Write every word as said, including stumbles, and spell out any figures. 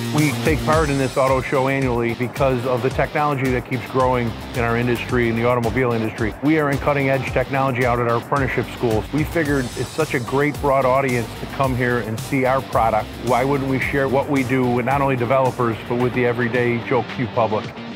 We take part in this auto show annually because of the technology that keeps growing in our industry, in the automobile industry. We are in cutting-edge technology out at our apprenticeship schools. We figured it's such a great broad audience to come here and see our product. Why wouldn't we share what we do with not only developers, but with the everyday Joe Q public?